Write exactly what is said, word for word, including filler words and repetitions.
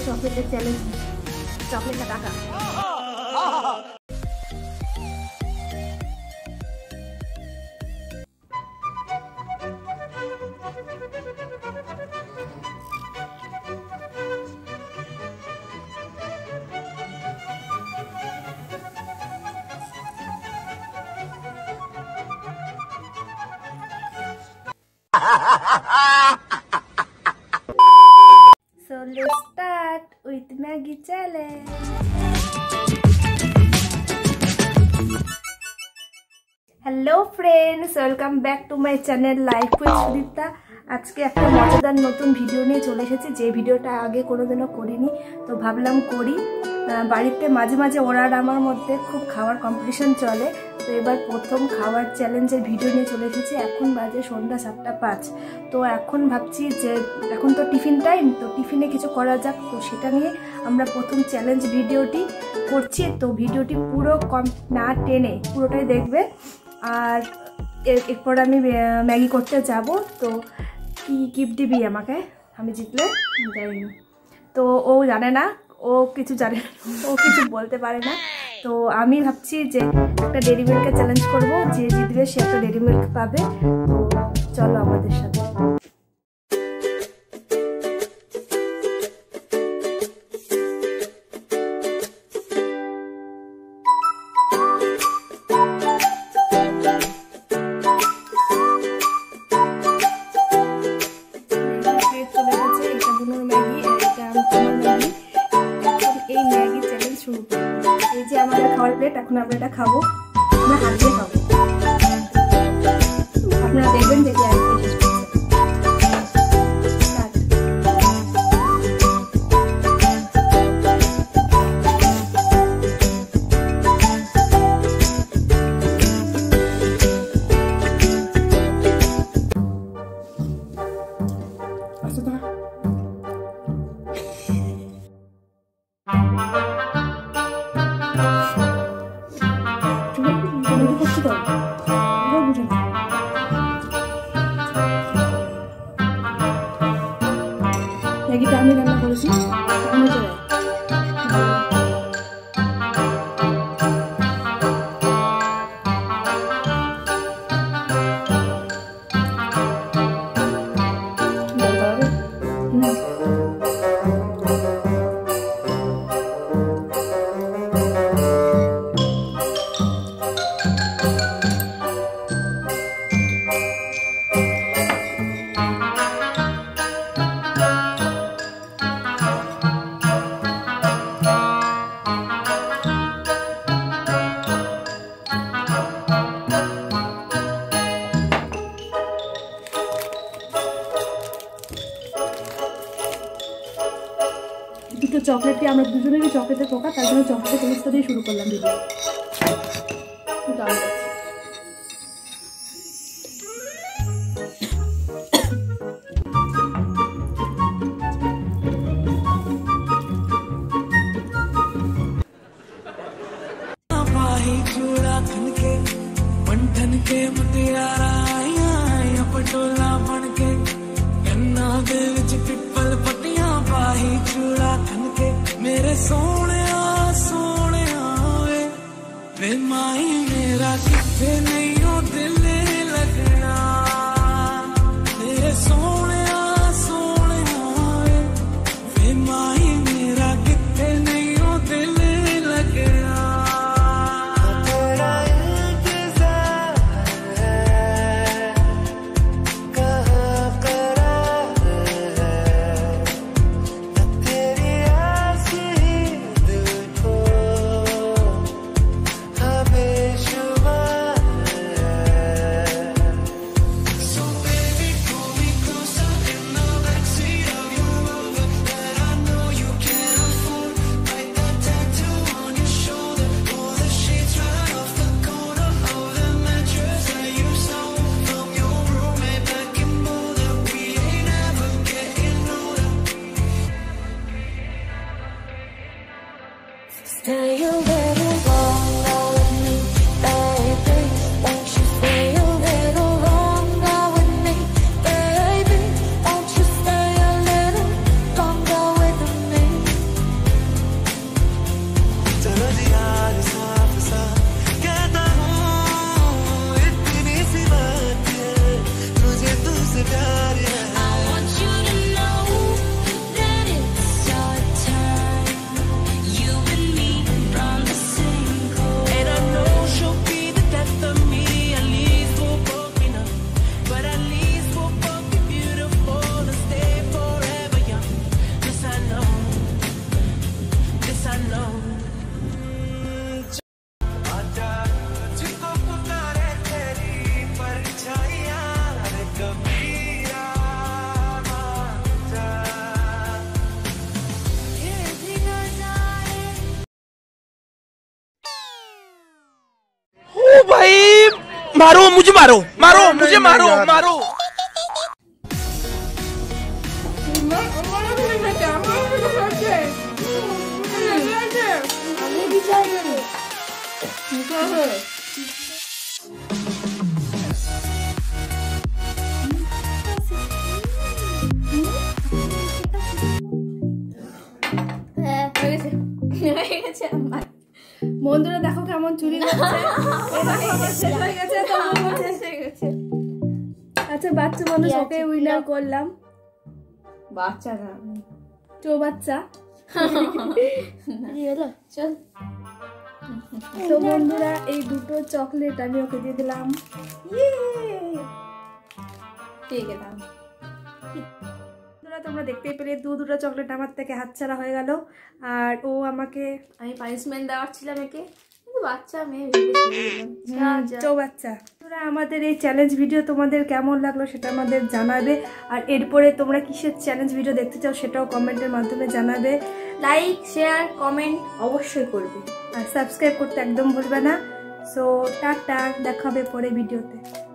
Chocolate challenge chocolate का टाका So let's start with Maggi challenge. Hello friends, welcome back to my channel Life with Sudipta. আজকে একটা মজাদার নতুন video নিয়ে চলে এসেছি, যে ভিডিওটা আগে কোনোদিনও করিনি, তো ভাবলাম করি। বাড়িতে মাঝে মাঝে ওরা আর আমার মধ্যে খুব খাওয়ার কম্পিটিশন চলে, তো এবার প্রথম খাওয়ার চ্যালেঞ্জের ভিডিও নিয়ে চলে এসেছি। এখন বাজে সন্ধ্যা সাতটা পাঁচ, তো এখন ভাবছি যে এখন তো টিফিন টাইম, তো টিফিনে কিছু করা যাক, তো সেটা নিয়ে আমরা প্রথম চ্যালেঞ্জ ভিডিওটি করছি। তো ভিডিওটি পুরো কম না টেনে পুরোটাই দেখবে। আর এরপর আমি ম্যাগি করতে যাব, তো কি গিফট দিবি আমাকে আমি জিতলে? জানি না, তো ও জানে না, ও কিছু জানে না, ও কিছু বলতে পারে না। তো আমি ভাবছি যে একটা ডেয়ারি মিল্ককে চ্যালেঞ্জ করবো, যে জিতবে সে একটা ডেয়ারি মিল্ক পাবে। তো চলো আমাদের সাথে। এই যে আমাদের খাওয়ার প্লেট, এখন আমরা এটা খাবো, আমরা হাত দিয়ে খাবো। আপনারা দেখবেন যে কি আসবে। ম্যাগিটা আমি রান্না করেছি, আমি চলে দুটো চকলেটকে আমরা দুজনেরই চকলেটের পোকা, তার জন্য চকলেটের জিনিসটা দিয়ে শুরু করলাম ভিডিও। मेरे सोने सोने वे माई मेरा किथे नहीं हो दिल लगना, मेरे सोने सोने वे माई मेरा किथे नहीं हो दिल लगना। Stay a little longer with me, baby. Won't you stay a little longer with me, baby? Won't you stay a little longer with me? मारो मुझे मारो मारो मुझे मारो मारो বন্ধুরা দেখো কেমন চুরি করছে। আচ্ছা বাচ্চা মানুষ ওকে উইনার করলাম। বাচ্চা না চো বাচ্চা। চল তো বন্ধুরা এই দুটো চকলেট আমি ওকে দিয়ে দিলাম। ঠিক আছে বন্ধুরা তোমরা দেখতেই পেলে দু দুটো চকলেট আমার থেকে হাতছাড়া হয়ে গেল। আর ও আমাকে আমি পানিশমেন্ট দেওয়াচ্ছিলাম একে, কিন্তু বাচ্চা মেয়ে চো বাচ্চা। তোমরা আমাদের এই চ্যালেঞ্জ ভিডিও তোমাদের কেমন লাগলো সেটা আমাদের জানাবে। আর এরপরে তোমরা কিসের চ্যালেঞ্জ ভিডিও দেখতে চাও সেটাও কমেন্টের মাধ্যমে জানাবে। লাইক শেয়ার কমেন্ট অবশ্যই করবে আর সাবস্ক্রাইব করতে একদম ভুলবে না। সো টাটা, দেখা হবে পরে ভিডিওতে।